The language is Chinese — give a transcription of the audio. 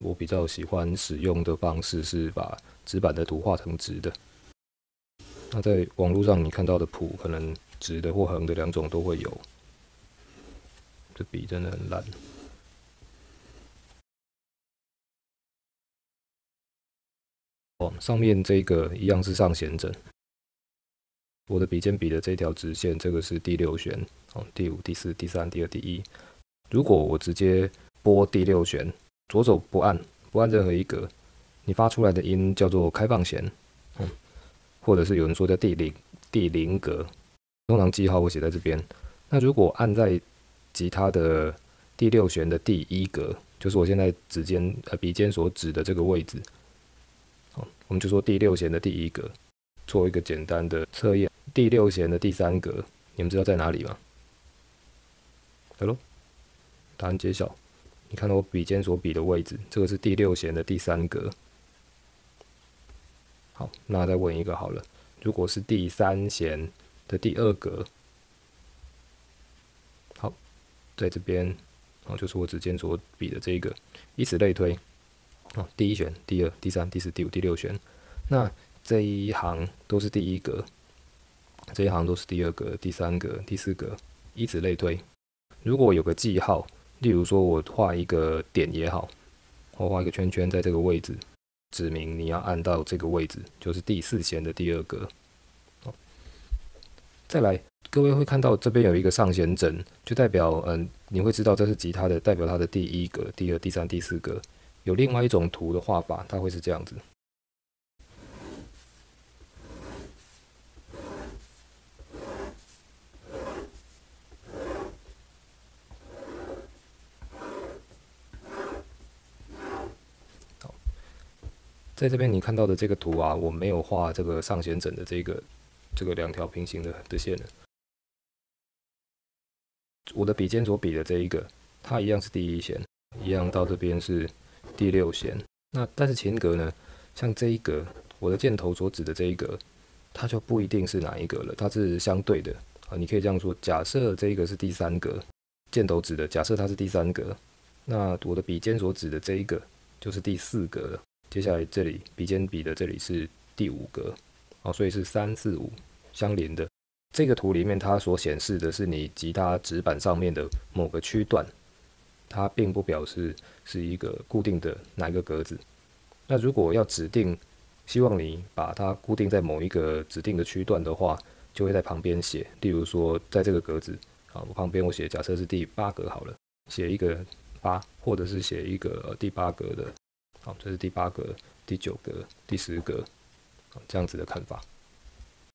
我比较喜欢使用的方式是把纸板的图画成直的。那在网络上你看到的谱，可能直的或横的两种都会有。这笔真的很烂。上面这个一样是上弦枕。我的笔尖笔的这条直线，这个是第6弦，第5、第4、第3、第2、第1。如果我直接拨第6弦，左手不按任何一格，你发出来的音叫做开放弦，或者是有人说叫第0格，通常记号我写在这边。那如果按在吉他的第6弦的第1格，就是我现在笔尖所指的这个位置，我们就说第6弦的第1格，做一个简单的测验。第6弦的第3格，你们知道在哪里吗？来咯，答案揭晓。你看到我笔尖所比的位置，这个是第6弦的第3格。好，那再问一个好了，如果是第3弦的第2格，好，在这边，就是我指尖所比的这个，以此类推。第1弦、第2、第3、第4、第5、第6弦，那这一行都是第1格，这一行都是第2格、第3格、第4格，以此类推。如果有个记号，例如说我画一个点也好，我画一个圈圈在这个位置，指明你要按到这个位置，就是第4弦的第2格。再来，各位会看到这边有一个上弦枕，就代表你会知道这是吉他的，代表它的第1格、第2、第3、第4格。有另外一种图的画法，它会是这样子。在这边你看到的这个图啊，我没有画这个上弦枕的这个2条平行的线的。我的笔尖所比的这一个，它一样是第1弦，一样到这边是第6弦。那但是琴格呢，像这一格，我的箭头所指的这一格，它就不一定是哪一格了，它是相对的啊。你可以这样说，假设这一个是第3格，箭头指的，假设它是第3格，那我的笔尖所指的这一个就是第4格了。接下来这里笔尖比的这里是第5格，所以是3、4、5相连的。这个图里面它所显示的是你吉他指板上面的某个区段，它并不表示是一个固定的哪一个格子。那如果要指定，希望你把它固定在某一个指定的区段的话，就会在旁边写，例如说在这个格子，我旁边我写假设是第8格好了，写一个8，或者是写一个第8格的。好，这是第8格、第9格、第10格，这样子的看法。